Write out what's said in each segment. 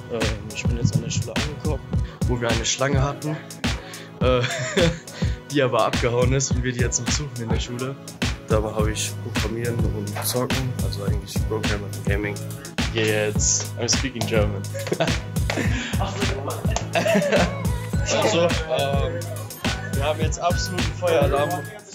Ich bin jetzt an der Schule angekommen, wo wir eine Schlange hatten, die aber abgehauen ist und wir die jetzt noch suchen in der Schule. Dabei habe ich Programmieren und Zocken, also eigentlich Programming und Gaming. Jetzt, I'm speaking German. Also, wir haben jetzt absoluten Feueralarm.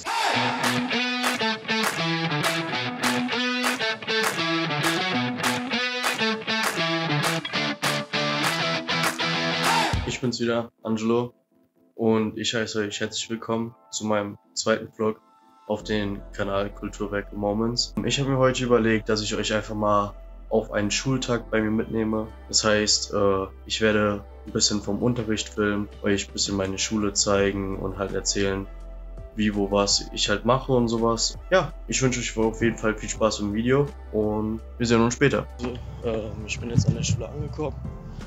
Ich bin's wieder, Angelo, und ich heiße euch herzlich willkommen zu meinem zweiten Vlog auf den Kanal Kulturwerke Moments. Ich habe mir heute überlegt, dass ich euch einfach mal auf einen Schultag bei mir mitnehme. Das heißt, ich werde ein bisschen vom Unterricht filmen, euch ein bisschen meine Schule zeigen und halt erzählen, wie, wo, was ich halt mache und sowas. Ja, ich wünsche euch auf jeden Fall viel Spaß im Video und wir sehen uns später. Also, ich bin jetzt an der Schule angekommen.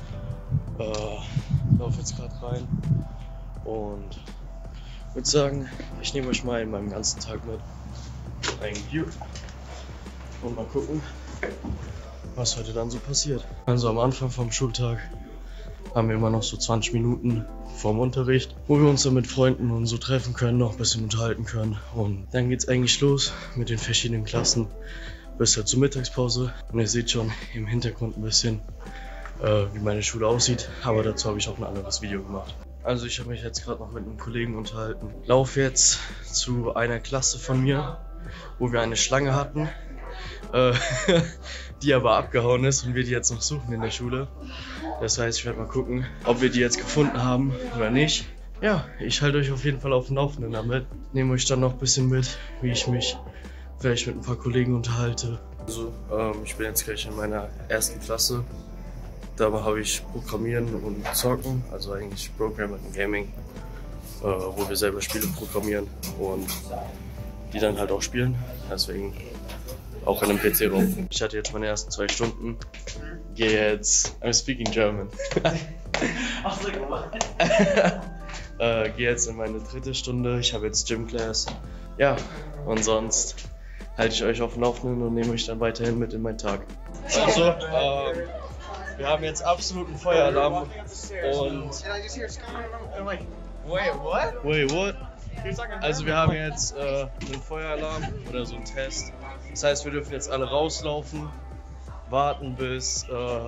Laufe jetzt gerade rein und würde sagen, ich nehme euch mal in meinem ganzen Tag mit. Ein View und mal gucken, was heute dann so passiert. Also am Anfang vom Schultag haben wir immer noch so 20 Minuten vorm Unterricht, wo wir uns dann mit Freunden und so treffen können, noch ein bisschen unterhalten können. Und dann geht es eigentlich los mit den verschiedenen Klassen bis zur Mittagspause. Und ihr seht schon im Hintergrund ein bisschen, wie meine Schule aussieht, aber dazu habe ich auch ein anderes Video gemacht. Also ich habe mich jetzt gerade noch mit einem Kollegen unterhalten. Laufe jetzt zu einer Klasse von mir, wo wir eine Schlange hatten, die aber abgehauen ist und wir die jetzt noch suchen in der Schule. Das heißt, ich werde mal gucken, ob wir die jetzt gefunden haben oder nicht. Ja, ich halte euch auf jeden Fall auf dem Laufenden damit. Nehme euch dann noch ein bisschen mit, wie ich mich vielleicht mit ein paar Kollegen unterhalte. Also, ich bin jetzt gleich in meiner ersten Klasse. Dabei habe ich Programmieren und Zocken, also eigentlich Programming und Gaming, wo wir selber Spiele programmieren und die dann halt auch spielen. Deswegen auch in einem PC-Raum. Ich hatte jetzt meine ersten 2 Stunden. Gehe jetzt, I'm speaking German. Gehe jetzt in meine 3. Stunde. Ich habe jetzt Gym Class. Ja, und sonst halte ich euch auf dem Laufenden und nehme euch dann weiterhin mit in meinen Tag. Also, wir haben jetzt absoluten Feueralarm und... Wait, what? Also wir haben jetzt einen Feueralarm oder so einen Test. Das heißt, wir dürfen jetzt alle rauslaufen, warten bis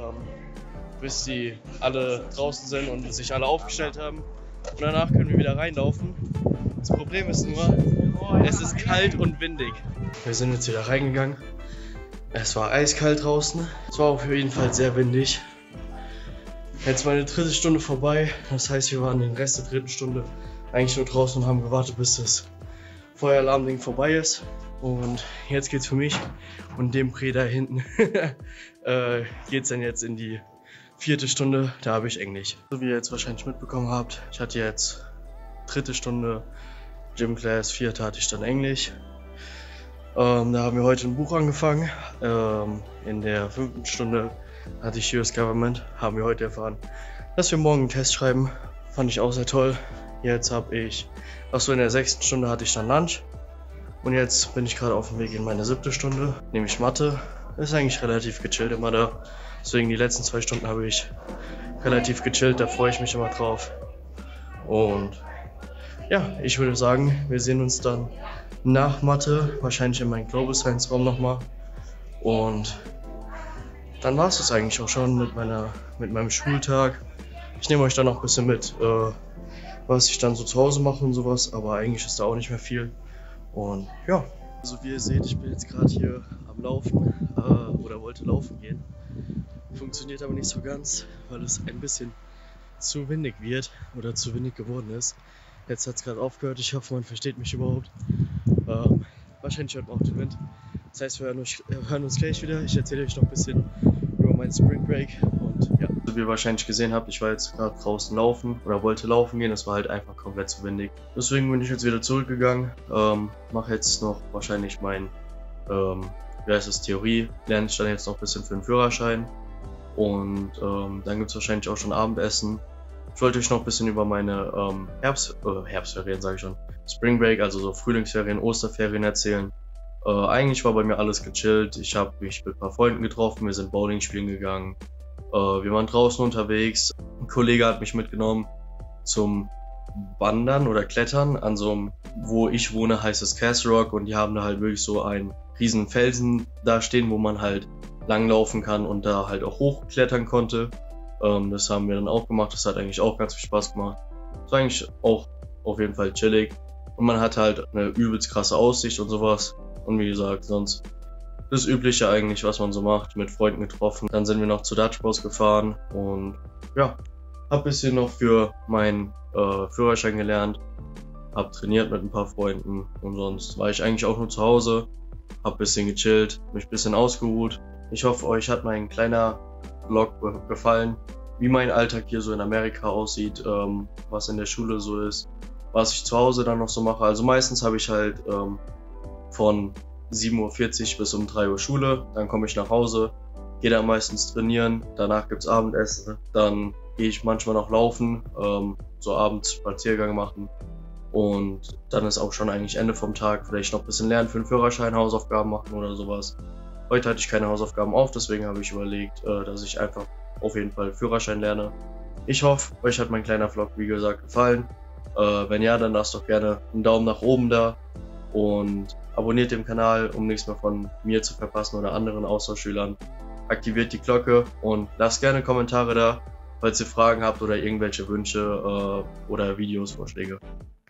die alle draußen sind und sich alle aufgestellt haben. Und danach können wir wieder reinlaufen. Das Problem ist nur, es ist kalt und windig. Wir sind jetzt wieder reingegangen. Es war eiskalt draußen. Es war auf jeden Fall sehr windig. Jetzt meine 3. Stunde vorbei. Das heißt, wir waren den Rest der 3. Stunde eigentlich nur draußen und haben gewartet, bis das Feueralarm-Ding vorbei ist. Und jetzt geht's für mich und dem Prä da hinten geht's dann jetzt in die 4. Stunde. Da habe ich Englisch. So wie ihr jetzt wahrscheinlich mitbekommen habt, ich hatte jetzt 3. Stunde Gym Class, 4. hatte ich dann Englisch. Da haben wir heute ein Buch angefangen. In der 5. Stunde hatte ich US Government. Haben wir heute erfahren, dass wir morgen einen Test schreiben. Fand ich auch sehr toll. Jetzt habe ich, in der 6. Stunde hatte ich dann Lunch. Und jetzt bin ich gerade auf dem Weg in meine 7. Stunde, nämlich Mathe. Ist eigentlich relativ gechillt immer da. Deswegen die letzten 2 Stunden habe ich relativ gechillt. Da freue ich mich immer drauf. Und ja, ich würde sagen, wir sehen uns dann nach Mathe, wahrscheinlich in meinem Global Science Raum nochmal. Und dann war es das eigentlich auch schon mit meinem Schultag. Ich nehme euch dann noch ein bisschen mit, was ich dann so zu Hause mache und sowas, aber eigentlich ist da auch nicht mehr viel. Und ja, also wie ihr seht, ich bin jetzt gerade hier am Laufen oder wollte laufen gehen. Funktioniert aber nicht so ganz, weil es ein bisschen zu windig wird oder zu windig geworden ist. Jetzt hat es gerade aufgehört, ich hoffe, man versteht mich überhaupt. Wahrscheinlich hört man auch den Wind. Das heißt, wir hören uns gleich wieder. Ich erzähle euch noch ein bisschen über meinen Spring Break und ja. Wie ihr wahrscheinlich gesehen habt, ich war jetzt gerade draußen laufen oder wollte laufen gehen. Das war halt einfach komplett zu windig. Deswegen bin ich jetzt wieder zurückgegangen. Mache jetzt noch wahrscheinlich mein, Theorie. Lerne ich dann jetzt noch ein bisschen für den Führerschein. Und dann gibt es wahrscheinlich auch schon Abendessen. Ich wollte euch noch ein bisschen über meine Herbstferien, sage ich schon, Spring Break, also so Frühlingsferien, Osterferien erzählen. Eigentlich war bei mir alles gechillt. Ich habe mich mit ein paar Freunden getroffen, wir sind Bowling spielen gegangen. Wir waren draußen unterwegs. Ein Kollege hat mich mitgenommen zum Wandern oder Klettern an so einem, wo ich wohne, heißt es Castle Rock, und die haben da halt wirklich so einen riesen Felsen da stehen, wo man halt langlaufen kann und da halt auch hochklettern konnte. Das haben wir dann auch gemacht. Das hat eigentlich auch ganz viel Spaß gemacht. Das war eigentlich auch auf jeden Fall chillig. Und man hat halt eine übelst krasse Aussicht und sowas. Und wie gesagt, sonst das Übliche eigentlich, was man so macht, mit Freunden getroffen. Dann sind wir noch zu Dutch Bros gefahren und ja, hab ein bisschen noch für meinen Führerschein gelernt, hab trainiert mit ein paar Freunden und sonst war ich eigentlich auch nur zu Hause, hab ein bisschen gechillt, mich ein bisschen ausgeruht. Ich hoffe, euch hat mein kleiner Vlog gefallen, wie mein Alltag hier so in Amerika aussieht, was in der Schule so ist, was ich zu Hause dann noch so mache. Also meistens habe ich halt von 7:40 Uhr bis um 3 Uhr Schule, dann komme ich nach Hause, gehe dann meistens trainieren, danach gibt's Abendessen, dann gehe ich manchmal noch laufen, so abends Spaziergang machen und dann ist auch schon eigentlich Ende vom Tag, vielleicht noch ein bisschen lernen für den Führerschein, Hausaufgaben machen oder sowas. Heute hatte ich keine Hausaufgaben auf, deswegen habe ich überlegt, dass ich einfach auf jeden Fall Führerschein lerne. Ich hoffe, euch hat mein kleiner Vlog, wie gesagt, gefallen. Wenn ja, dann lasst doch gerne einen Daumen nach oben da und abonniert den Kanal, um nichts mehr von mir zu verpassen oder anderen Austauschschülern. Aktiviert die Glocke und lasst gerne Kommentare da, falls ihr Fragen habt oder irgendwelche Wünsche oder Videosvorschläge.